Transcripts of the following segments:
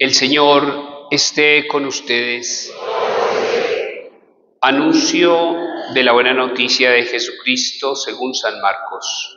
El Señor esté con ustedes. Anuncio de la buena noticia de Jesucristo según San Marcos.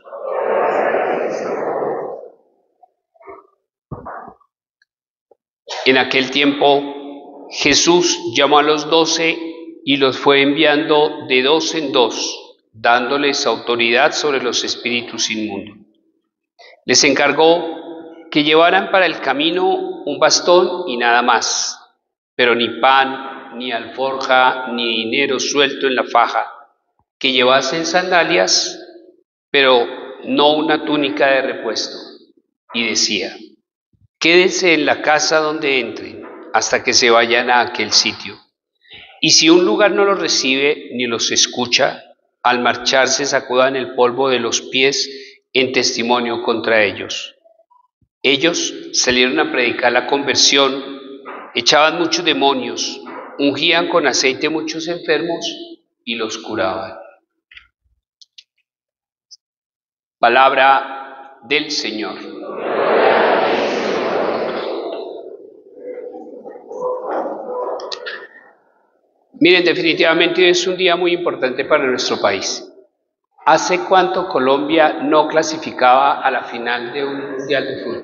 En aquel tiempo Jesús llamó a los 12 y los fue enviando de dos en dos, dándoles autoridad sobre los espíritus inmundos. Les encargó que llevaran para el camino un bastón y nada más, pero ni pan, ni alforja, ni dinero suelto en la faja, que llevasen sandalias, pero no una túnica de repuesto. Y decía: quédense en la casa donde entren, hasta que se vayan a aquel sitio. Y si un lugar no los recibe ni los escucha, al marcharse sacudan el polvo de los pies en testimonio contra ellos. Ellos salieron a predicar la conversión, echaban muchos demonios, ungían con aceite muchos enfermos y los curaban. Palabra del Señor. Miren, definitivamente es un día muy importante para nuestro país. ¿Hace cuánto Colombia no clasificaba a la final de un mundial de fútbol?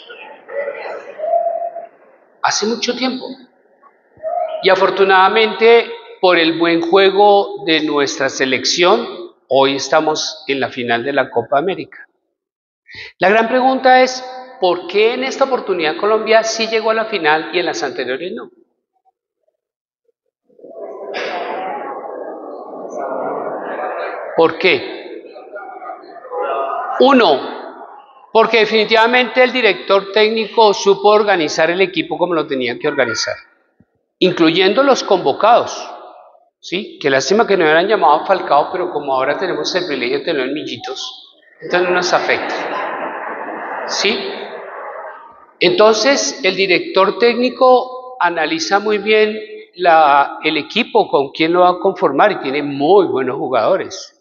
Hace mucho tiempo. Y afortunadamente, por el buen juego de nuestra selección, hoy estamos en la final de la Copa América. La gran pregunta es, ¿por qué en esta oportunidad Colombia sí llegó a la final y en las anteriores no? ¿Por qué? Uno, porque definitivamente el director técnico supo organizar el equipo como lo tenía que organizar, incluyendo los convocados, ¿sí? Qué lástima que no hubieran llamado a Falcao, pero como ahora tenemos el privilegio de tener en Millitos, entonces no nos afecta, ¿sí? Entonces el director técnico analiza muy bien el equipo con quién lo va a conformar y tiene muy buenos jugadores.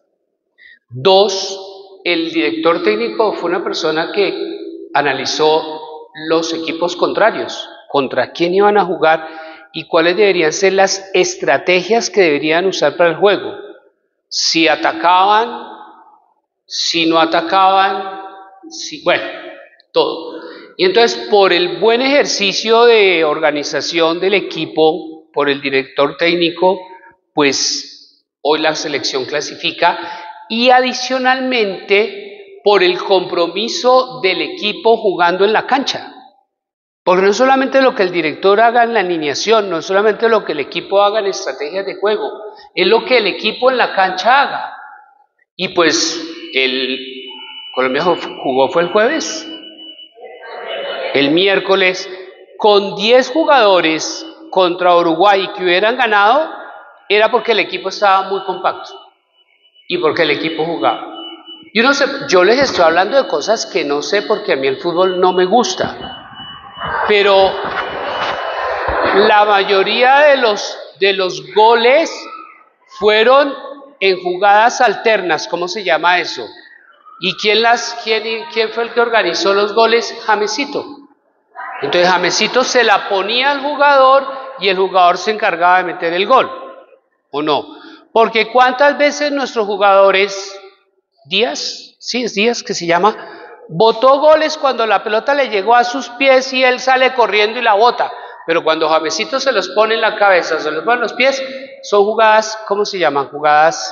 Dos, el director técnico fue una persona que analizó los equipos contrarios, contra quién iban a jugar y cuáles deberían ser las estrategias que deberían usar para el juego. Si atacaban, si no atacaban, bueno, todo. Y entonces, por el buen ejercicio de organización del equipo, por el director técnico, pues hoy la selección clasifica. Y adicionalmente por el compromiso del equipo jugando en la cancha. Porque no solamente lo que el director haga en la alineación, no solamente lo que el equipo haga en estrategias de juego, es lo que el equipo en la cancha haga. Y pues Colombia jugó fue el jueves, el miércoles, con 10 jugadores contra Uruguay que hubieran ganado, era porque el equipo estaba muy compacto. Y porque el equipo jugaba. Y no sé, yo les estoy hablando de cosas que no sé porque a mí el fútbol no me gusta. Pero la mayoría de los goles fueron en jugadas alternas, ¿cómo se llama eso? ¿Y quién fue el que organizó los goles? Jamesito. Entonces Jamesito se la ponía al jugador y el jugador se encargaba de meter el gol, ¿o no? Porque cuántas veces nuestros jugadores, Díaz, sí es Díaz que se llama, botó goles cuando la pelota le llegó a sus pies y él sale corriendo y la bota, pero cuando Jamesito se los pone en la cabeza, se los pone en los pies, son jugadas, ¿cómo se llaman? Jugadas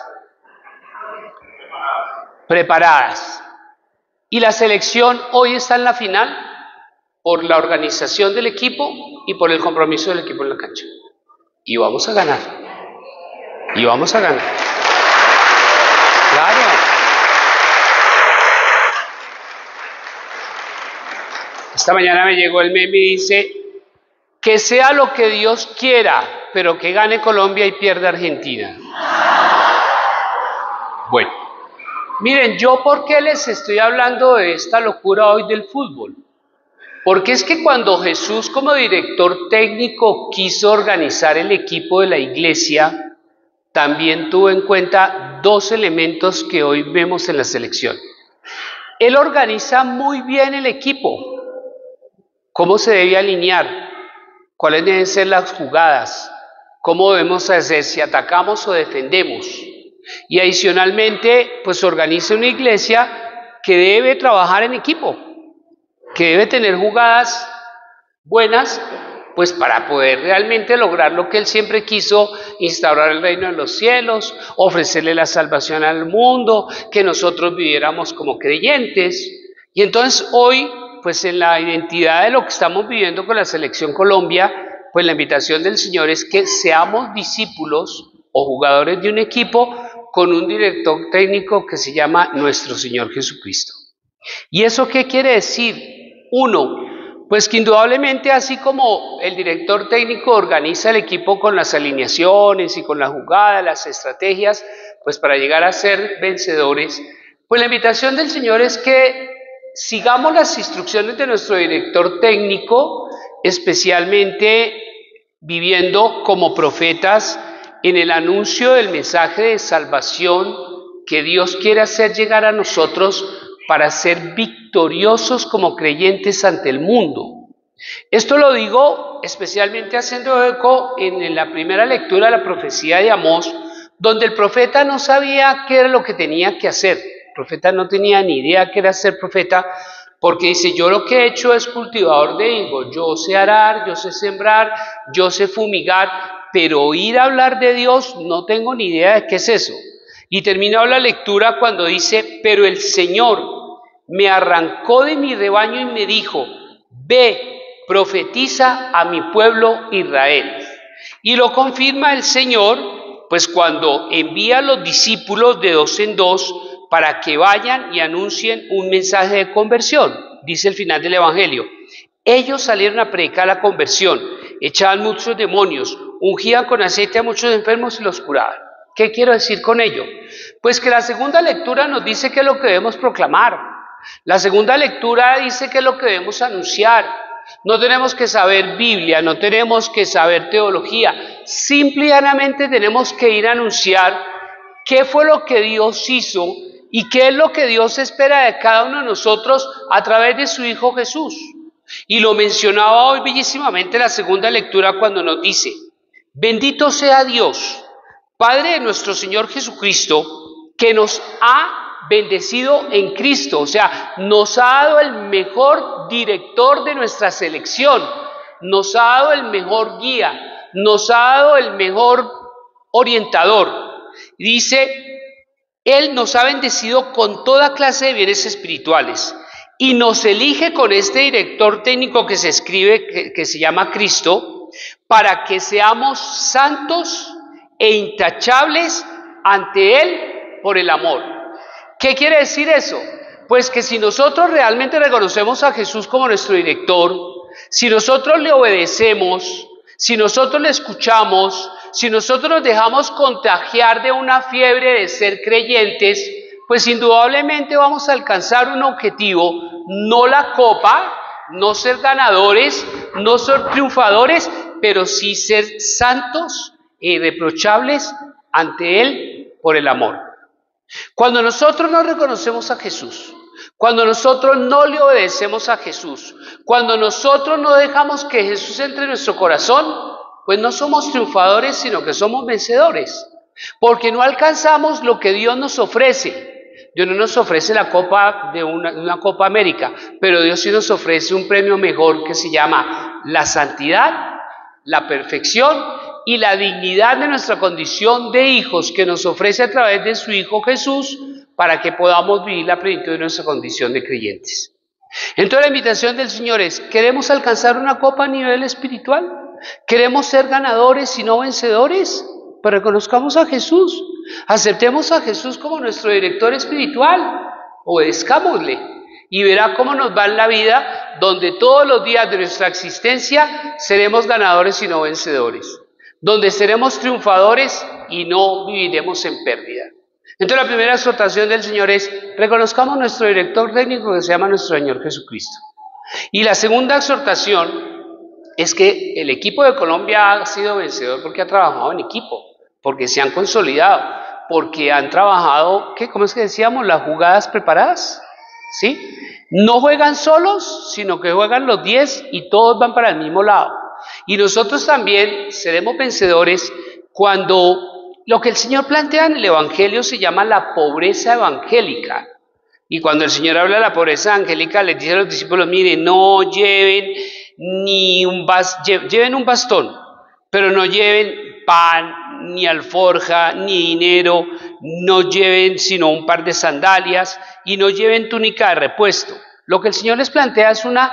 preparadas. Y la selección hoy está en la final por la organización del equipo y por el compromiso del equipo en la cancha. Y vamos a ganar. Y vamos a ganar. Claro. Esta mañana me llegó el meme y dice: que sea lo que Dios quiera, pero que gane Colombia y pierda Argentina. Bueno, miren, yo por qué les estoy hablando de esta locura hoy del fútbol. Porque es que cuando Jesús como director técnico quiso organizar el equipo de la iglesia, también tuvo en cuenta dos elementos que hoy vemos en la selección. Él organiza muy bien el equipo, cómo se debe alinear, cuáles deben ser las jugadas, cómo debemos hacer, si atacamos o defendemos. Y adicionalmente, pues organiza una iglesia que debe trabajar en equipo, que debe tener jugadas buenas, pues para poder realmente lograr lo que él siempre quiso: instaurar el reino de los cielos, ofrecerle la salvación al mundo, que nosotros viviéramos como creyentes. Y entonces hoy, pues en la identidad de lo que estamos viviendo con la Selección Colombia, pues la invitación del Señor es que seamos discípulos o jugadores de un equipo con un director técnico que se llama nuestro Señor Jesucristo. ¿Y eso qué quiere decir? Uno, pues que indudablemente, así como el director técnico organiza el equipo con las alineaciones y con la jugada, las estrategias, pues para llegar a ser vencedores, pues la invitación del Señor es que sigamos las instrucciones de nuestro director técnico, especialmente viviendo como profetas en el anuncio del mensaje de salvación que Dios quiere hacer llegar a nosotros para ser victoriosos como creyentes ante el mundo. Esto lo digo especialmente haciendo eco en la primera lectura de la profecía de Amós, donde el profeta no sabía qué era lo que tenía que hacer. El profeta no tenía ni idea qué era ser profeta, porque dice: yo lo que he hecho es cultivador de higos, yo sé arar, yo sé sembrar, yo sé fumigar, pero oír hablar de Dios no tengo ni idea de qué es eso. Y terminó la lectura cuando dice: pero el Señor me arrancó de mi rebaño y me dijo: ve, profetiza a mi pueblo Israel. Y lo confirma el Señor, pues cuando envía a los discípulos de 2 en 2 para que vayan y anuncien un mensaje de conversión. Dice el final del Evangelio: ellos salieron a predicar la conversión, echaban muchos demonios, ungían con aceite a muchos enfermos y los curaban. ¿Qué quiero decir con ello? Pues que la segunda lectura nos dice qué es lo que debemos proclamar. La segunda lectura dice qué es lo que debemos anunciar. No tenemos que saber Biblia, no tenemos que saber teología, simple y llanamente tenemos que ir a anunciar qué fue lo que Dios hizo y qué es lo que Dios espera de cada uno de nosotros a través de su Hijo Jesús. Y lo mencionaba hoy bellísimamente la segunda lectura cuando nos dice: bendito sea Dios, Padre de nuestro Señor Jesucristo, que nos ha bendecido en Cristo, o sea, nos ha dado el mejor director de nuestra selección, nos ha dado el mejor guía, nos ha dado el mejor orientador. Dice: Él nos ha bendecido con toda clase de bienes espirituales y nos elige con este director técnico que se escribe, que se llama Cristo, para que seamos santos e intachables ante Él por el amor. ¿Qué quiere decir eso? Pues que si nosotros realmente reconocemos a Jesús como nuestro director, si nosotros le obedecemos, si nosotros le escuchamos, si nosotros nos dejamos contagiar de una fiebre de ser creyentes, pues indudablemente vamos a alcanzar un objetivo: no la copa, no ser ganadores, no ser triunfadores, pero sí ser santos e irreprochables ante Él por el amor. Cuando nosotros no reconocemos a Jesús, cuando nosotros no le obedecemos a Jesús, cuando nosotros no dejamos que Jesús entre en nuestro corazón, pues no somos triunfadores, sino que somos vencedores, porque no alcanzamos lo que Dios nos ofrece. Dios no nos ofrece la copa de una Copa América, pero Dios sí nos ofrece un premio mejor que se llama la santidad, la perfección y la dignidad de nuestra condición de hijos, que nos ofrece a través de su Hijo Jesús, para que podamos vivir la plenitud de nuestra condición de creyentes. Entonces la invitación del Señor es: ¿queremos alcanzar una copa a nivel espiritual? ¿Queremos ser ganadores y no vencedores? Pues reconozcamos a Jesús, aceptemos a Jesús como nuestro director espiritual, obedezcámosle y verá cómo nos va en la vida, donde todos los días de nuestra existencia seremos ganadores y no vencedores, donde seremos triunfadores y no viviremos en pérdida. Entonces la primera exhortación del Señor es: reconozcamos nuestro director técnico, que se llama nuestro Señor Jesucristo. Y la segunda exhortación es que el equipo de Colombia ha sido vencedor porque ha trabajado en equipo, porque se han consolidado, porque han trabajado, ¿cómo es que decíamos? Las jugadas preparadas, ¿sí? No juegan solos, sino que juegan los 10 y todos van para el mismo lado. Y nosotros también seremos vencedores cuando lo que el Señor plantea en el Evangelio se llama la pobreza evangélica. Y cuando el Señor habla de la pobreza evangélica, les dice a los discípulos, miren, no lleven lleven un bastón, pero no lleven pan, ni alforja, ni dinero, no lleven sino un par de sandalias y no lleven túnica de repuesto. Lo que el Señor les plantea es una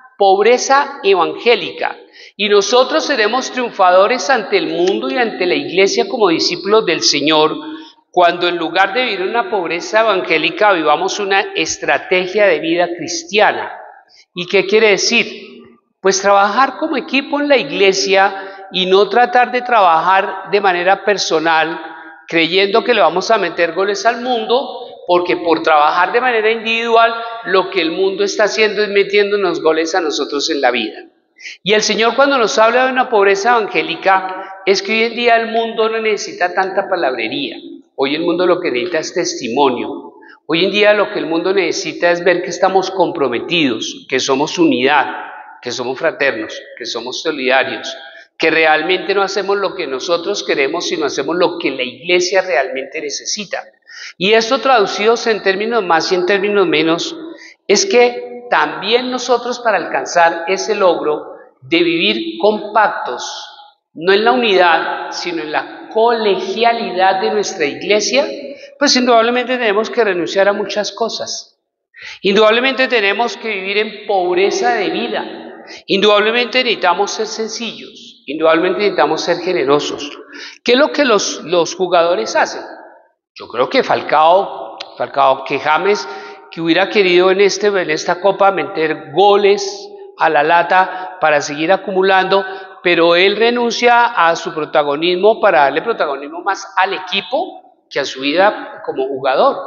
pobreza evangélica. Y nosotros seremos triunfadores ante el mundo y ante la iglesia como discípulos del Señor cuando en lugar de vivir una pobreza evangélica vivamos una estrategia de vida cristiana. ¿Y qué quiere decir? Pues trabajar como equipo en la iglesia y no tratar de trabajar de manera personal creyendo que le vamos a meter goles al mundo, porque por trabajar de manera individual lo que el mundo está haciendo es metiéndonos goles a nosotros en la vida. Y el Señor cuando nos habla de una pobreza evangélica es que hoy en día el mundo no necesita tanta palabrería. Hoy el mundo lo que necesita es testimonio. Hoy en día lo que el mundo necesita es ver que estamos comprometidos, que somos unidad, que somos fraternos, que somos solidarios, que realmente no hacemos lo que nosotros queremos, sino hacemos lo que la iglesia realmente necesita. Y esto traducidos en términos más y en términos menos, es que también nosotros para alcanzar ese logro de vivir compactos, no en la unidad, sino en la colegialidad de nuestra iglesia, pues indudablemente tenemos que renunciar a muchas cosas. Indudablemente tenemos que vivir en pobreza de vida. Indudablemente necesitamos ser sencillos. Indudablemente necesitamos ser generosos. ¿Qué es lo que los jugadores hacen? Yo creo que Falcao, que James, que hubiera querido en esta copa meter goles a la lata para seguir acumulando, pero él renuncia a su protagonismo para darle protagonismo más al equipo que a su vida como jugador.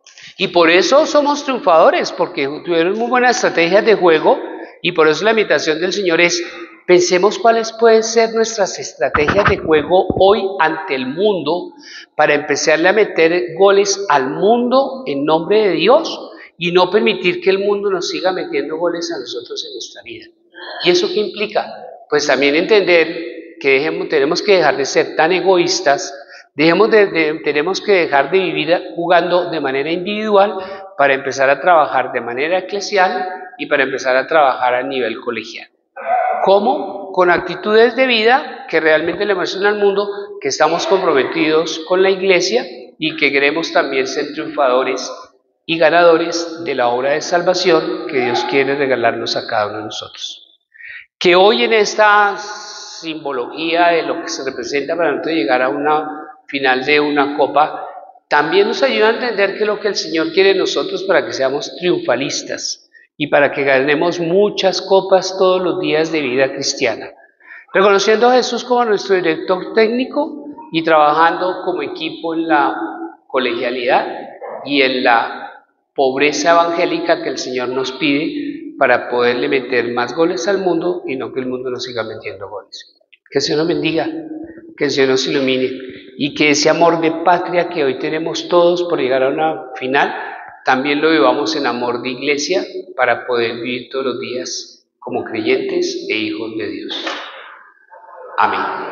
Y por eso somos triunfadores, porque tuvieron muy buenas estrategias de juego, y por eso la invitación del Señor es, pensemos cuáles pueden ser nuestras estrategias de juego hoy ante el mundo, para empezarle a meter goles al mundo en nombre de Dios, y no permitir que el mundo nos siga metiendo goles a nosotros en nuestra vida. ¿Y eso qué implica? Pues también entender que tenemos que dejar de ser tan egoístas, tenemos que dejar de vivir jugando de manera individual para empezar a trabajar de manera eclesial y para empezar a trabajar a nivel colegial. ¿Cómo? Con actitudes de vida que realmente le muestren al mundo que estamos comprometidos con la iglesia y que queremos también ser triunfadores y ganadores de la obra de salvación que Dios quiere regalarnos a cada uno de nosotros. Que hoy en esta simbología de lo que se representa para nosotros llegar a una final de una copa, también nos ayuda a entender que lo que el Señor quiere de nosotros para que seamos triunfalistas y para que ganemos muchas copas todos los días de vida cristiana, reconociendo a Jesús como nuestro director técnico y trabajando como equipo en la colegialidad y en la pobreza evangélica que el Señor nos pide para poderle meter más goles al mundo y no que el mundo nos siga metiendo goles. Que el Señor nos bendiga, que el Señor nos ilumine y que ese amor de patria que hoy tenemos todos por llegar a una final, también lo vivamos en amor de iglesia para poder vivir todos los días como creyentes e hijos de Dios. Amén.